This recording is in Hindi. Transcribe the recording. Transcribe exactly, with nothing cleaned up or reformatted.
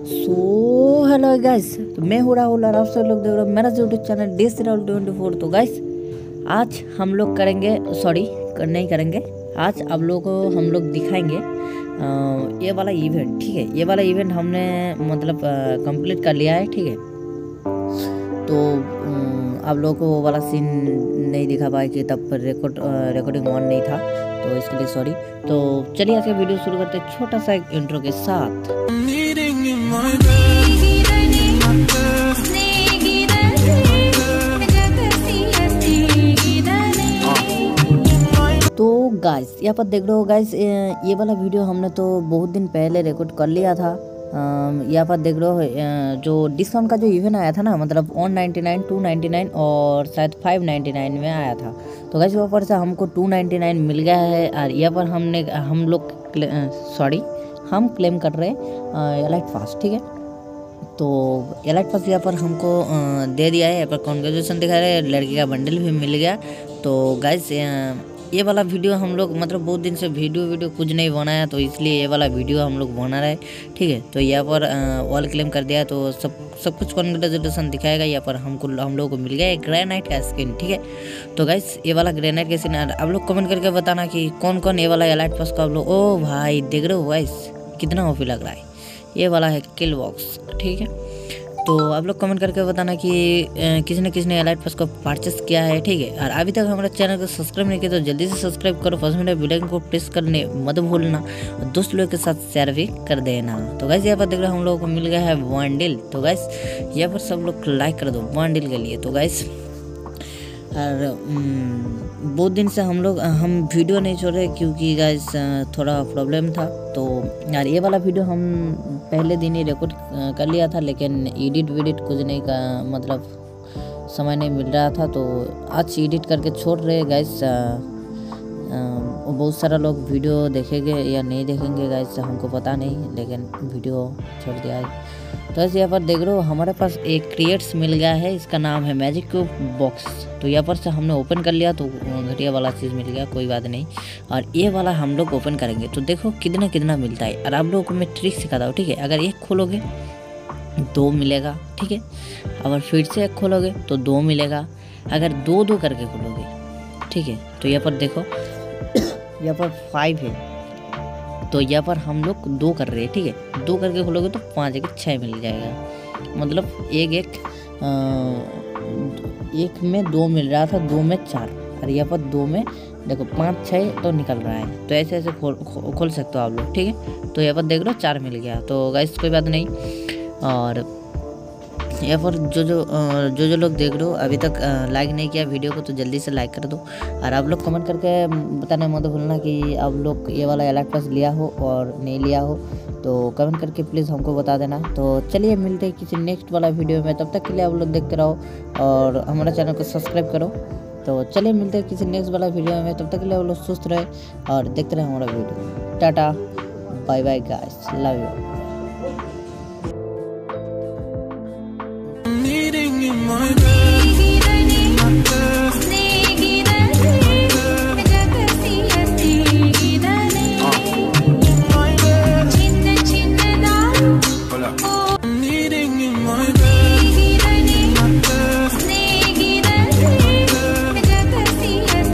सो हेलो गाइस, तो मैं हूँ राहुल और आप सब लोग देख रहे हो मेरा YouTube channel D C Rahul twenty four. तो गाइस आज हम लोग करेंगे, सॉरी नहीं करेंगे, आज आप लोगों को हम लोग दिखाएंगे आ, ये वाला इवेंट। ठीक है, ये वाला इवेंट हमने मतलब कंप्लीट कर लिया है। ठीक है, तो आप लोगों को वो वाला सीन नहीं दिखा पाए कि तब पर रिकॉर्ड रिकॉर्डिंग ऑन नहीं था, तो इसके लिए सॉरी। तो चलिए आज का वीडियो शुरू करते हैं छोटा सा एक इंट्रो के साथ। तो गाइस यहाँ पर देख रहे हो गाइस, ये वाला वीडियो हमने तो बहुत दिन पहले रिकॉर्ड कर लिया था। यहाँ पर देख रहे हो जो डिस्काउंट का जो इवेंट आया था ना, मतलब one ninety nine, two ninety nine और शायद फाइव नाइन्टी नाइन में आया था। तो गाइस वहाँ पर से हमको टू नाइन्टी नाइन मिल गया है और यहाँ पर हमने हम लोग सॉरी हम क्लेम कर रहे हैं एलाइट पास। ठीक है, तो एलाइट पास यहाँ पर हमको दे दिया है। यहाँ पर कॉन्ग्रेचुलेसन दिखा रहे हैं, लड़की का बंडल भी मिल गया। तो गाइस ये वाला वीडियो हम लोग मतलब बहुत दिन से वीडियो वीडियो कुछ नहीं बनाया, तो इसलिए ये वाला वीडियो हम लोग बना रहे। ठीक है, तो यहाँ पर ऑल क्लेम कर दिया, तो सब सब कुछ कॉन्ग्रेचुलेसन दिखाएगा। यहाँ पर हमको हम लोग को मिल गया एक ग्रेनाइट का स्किन। ठीक है, तो गाइस ये वाला ग्रेनाइट का स्किन आप लोग कमेंट करके बताना कि कौन कौन ये वाला एलाइट पास का आप लोग। ओ भाई देख रहे हो गाइस कितना ओपी लग रहा है, ये वाला है किल बॉक्स। ठीक है, तो आप लोग कमेंट करके बताना कि किसने किसने एलाइट पास को परचेस किया है। ठीक है, और अभी तक हमारे चैनल को सब्सक्राइब नहीं किया तो जल्दी से सब्सक्राइब करो, फर्स्ट में बेल आइकन को प्रेस करने मत भूलना और दोस्त लोगों के साथ शेयर भी कर देना। तो गाइस यहाँ पर देख रहे हो हम लोगों को मिल गया है बंडल। तो गाइस यहाँ पर सब लोग लाइक कर दो बंडल के लिए। तो गाइस और बहुत दिन से हम लोग हम वीडियो नहीं छोड़ रहे क्योंकि गाइस थोड़ा प्रॉब्लम था। तो यार ये वाला वीडियो हम पहले दिन ही रिकॉर्ड कर लिया था, लेकिन एडिट वीडिट कुछ नहीं का मतलब समय नहीं मिल रहा था, तो आज एडिट करके छोड़ रहे गाइस। बहुत सारा लोग वीडियो देखेंगे या नहीं देखेंगे गाइस हमको पता नहीं, लेकिन वीडियो छोड़ दिया है। तो ऐसे यहाँ पर देख रहे हो हमारे पास एक क्रिएट्स मिल गया है, इसका नाम है मैजिक क्यूब बॉक्स। तो यहाँ पर से हमने ओपन कर लिया, तो घटिया वाला चीज़ मिल गया, कोई बात नहीं। और ये वाला हम लोग ओपन करेंगे तो देखो कितना कितना मिलता है। और आप लोगों को मैं ट्रिक सिखाता हूँ। ठीक है, अगर एक खोलोगे दो मिलेगा। ठीक है, अगर फिर से एक खोलोगे तो दो मिलेगा, अगर दो दो करके खोलोगे। ठीक है, तो यहाँ पर देखो यहाँ पर फाइव है, तो यहाँ पर हम लोग दो कर रहे हैं। ठीक है, दो करके खोलोगे तो पाँच एक छः मिल जाएगा, मतलब एक एक आ, एक में दो मिल रहा था, दो में चार, और यहाँ पर दो में देखो पाँच छः तो निकल रहा है। तो ऐसे ऐसे खोल खो, खोल सकते हो आप लोग। ठीक है, तो यहाँ पर देख लो चार मिल गया। तो गाइस कोई बात नहीं। और यहाँ पर जो जो जो जो लोग देख रहे हो अभी तक लाइक नहीं किया वीडियो को, तो जल्दी से लाइक कर दो। और आप लोग कमेंट करके बताना मत भूलना कि आप लोग ये वाला एलाइट पास लिया हो और नहीं लिया हो, तो कमेंट करके प्लीज़ हमको बता देना। तो चलिए मिलते हैं किसी नेक्स्ट वाला वीडियो में, तब तक के लिए आप लोग देखते रहो और हमारे चैनल को सब्सक्राइब करो। तो चलिए मिलते हैं किसी नेक्स्ट वाला वीडियो में, तब तक के लिए आप लोग सुस्त रहे और देखते रहे हमारा video. Tata bye bye guys, love you. in my